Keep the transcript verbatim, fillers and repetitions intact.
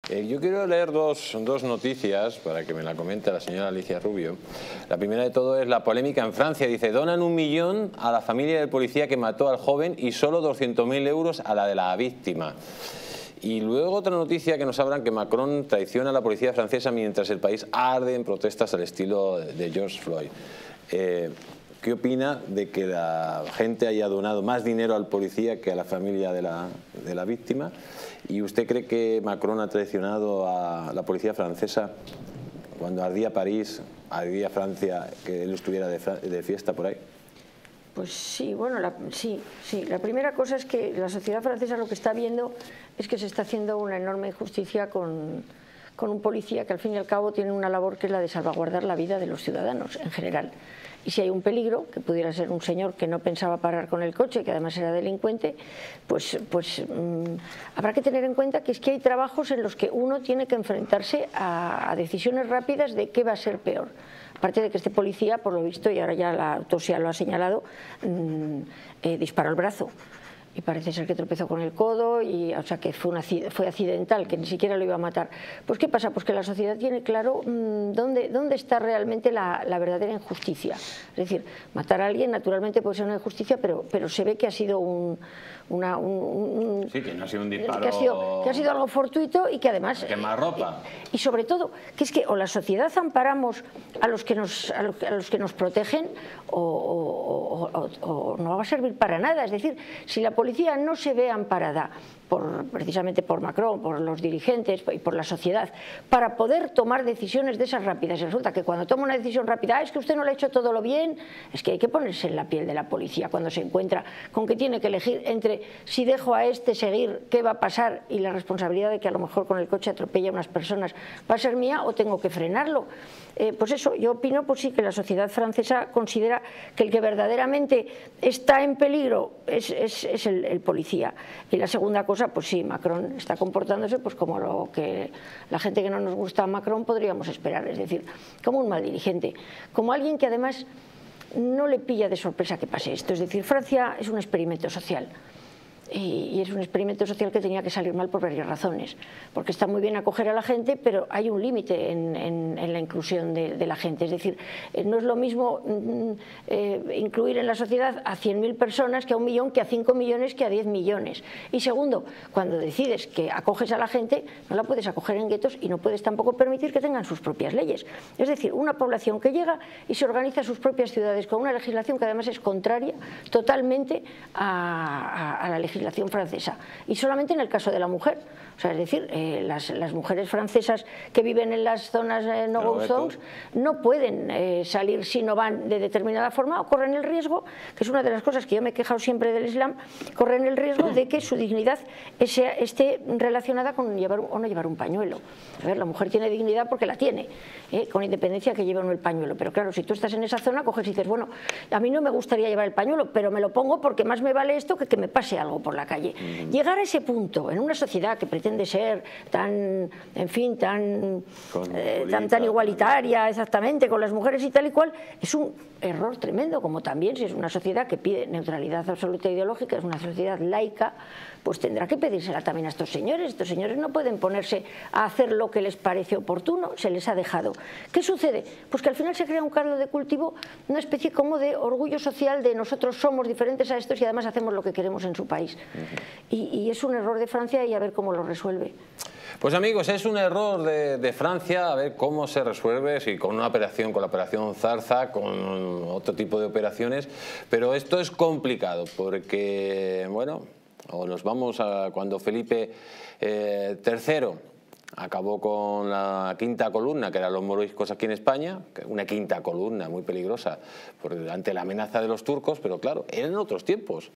Eh, yo quiero leer dos, dos noticias para que me la comente la señora Alicia Rubio. La primera de todo es la polémica en Francia. Dice, donan un millón a la familia del policía que mató al joven y solo doscientos mil euros a la de la víctima. Y luego otra noticia que nos hablan que Macron traiciona a la policía francesa mientras el país arde en protestas al estilo de George Floyd. Eh, ¿Qué opina de que la gente haya donado más dinero al policía que a la familia de la, de la víctima? ¿Y usted cree que Macron ha traicionado a la policía francesa cuando ardía París, ardía Francia, que él estuviera de, de fiesta por ahí? Pues sí, bueno, la, sí, sí. La primera cosa es que la sociedad francesa lo que está viendo es que se está haciendo una enorme injusticia con, con un policía que al fin y al cabo tiene una labor que es la de salvaguardar la vida de los ciudadanos en general. Y si hay un peligro, que pudiera ser un señor que no pensaba parar con el coche, que además era delincuente, pues, pues mmm, habrá que tener en cuenta que es que hay trabajos en los que uno tiene que enfrentarse a, a decisiones rápidas de qué va a ser peor. Aparte de que este policía, por lo visto, y ahora ya la autopsia lo ha señalado, mmm, eh, disparó el brazo. Y parece ser que tropezó con el codo, y, o sea que fue, una, fue accidental, que ni siquiera lo iba a matar. Pues ¿qué pasa? Pues que la sociedad tiene claro mmm, dónde, dónde está realmente la, la verdadera injusticia. Es decir, matar a alguien naturalmente puede ser una injusticia, pero, pero se ve que ha sido un... Una, un, un, sí, que no ha sido un disparo... Que ha sido, que ha sido algo fortuito y que además... Quemar ropa. Y, y sobre todo, que es que o la sociedad amparamos a los que nos, a los, a los que nos protegen o, o, o, o, o no va a servir para nada. Es decir, si la policía no se ve amparada por, precisamente por Macron, por los dirigentes y por la sociedad, para poder tomar decisiones de esas rápidas, y resulta que cuando toma una decisión rápida, ah, es que usted no le ha hecho todo lo bien, es que hay que ponerse en la piel de la policía cuando se encuentra con que tiene que elegir entre si dejo a este seguir, qué va a pasar, y la responsabilidad de que a lo mejor con el coche atropella a unas personas va a ser mía, o tengo que frenarlo. Eh, pues eso, yo opino pues sí que la sociedad francesa considera que el que verdaderamente está en peligro es, es, es el, el policía. Y la segunda cosa, pues sí, Macron está comportándose pues como lo que la gente que no nos gusta a Macron podríamos esperar, es decir, como un mal dirigente, como alguien que además no le pilla de sorpresa que pase esto. Es decir, Francia es un experimento social. Y es un experimento social que tenía que salir mal por varias razones, porque está muy bien acoger a la gente, pero hay un límite en, en, en la inclusión de, de la gente. Es decir, no es lo mismo eh, incluir en la sociedad a cien mil personas que a un millón, que a cinco millones, que a diez millones. Y segundo, cuando decides que acoges a la gente, no la puedes acoger en guetos y no puedes tampoco permitir que tengan sus propias leyes. Es decir, una población que llega y se organiza sus propias ciudades con una legislación que además es contraria totalmente a, a, a la legislación legislación francesa, y solamente en el caso de la mujer. O sea, es decir, eh, las, las mujeres francesas que viven en las zonas eh, no-go zones no pueden eh, salir si no van de determinada forma, o corren el riesgo, que es una de las cosas que yo me he quejado siempre del Islam, corren el riesgo de que su dignidad ese, esté relacionada con llevar o no llevar un pañuelo. A ver, la mujer tiene dignidad porque la tiene, eh, con independencia que lleve o no el pañuelo, pero claro, si tú estás en esa zona, coges y dices, bueno, a mí no me gustaría llevar el pañuelo, pero me lo pongo porque más me vale esto que que me pase algo por la calle. Mm. Llegar a ese punto en una sociedad que pretende de ser tan, en fin, tan, eh, tan, tan igualitaria, exactamente, con las mujeres y tal y cual, es un error tremendo, como también si es una sociedad que pide neutralidad absoluta ideológica, es una sociedad laica, pues tendrá que pedírsela también a estos señores. Estos señores no pueden ponerse a hacer lo que les parece oportuno, se les ha dejado. ¿Qué sucede? Pues que al final se crea un caldo de cultivo, una especie como de orgullo social de nosotros somos diferentes a estos y además hacemos lo que queremos en su país. Uh-huh. y, y es un error de Francia y a ver cómo lo resuelve. Pues amigos, es un error de, de Francia, a ver cómo se resuelve, si con una operación, con la operación Zarza, con otro tipo de operaciones, pero esto es complicado porque, bueno, o nos vamos a cuando Felipe eh, tercero acabó con la quinta columna, que eran los moriscos aquí en España, una quinta columna muy peligrosa por, ante la amenaza de los turcos, pero claro, eran otros tiempos.